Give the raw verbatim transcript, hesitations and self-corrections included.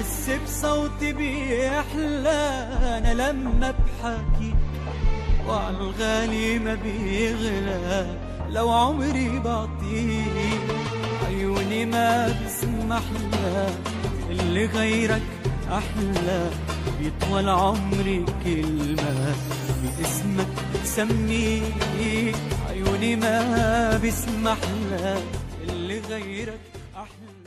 بحس بصوتي بيحلى أنا لما بحكي، وعالغالي ما بيغلى لو عمري بعطيه. عيوني ما بسمح لها اللي غيرك أحلى، بيطول عمري كلمة باسمك سميه. عيوني ما بسمح لها اللي غيرك أحلى.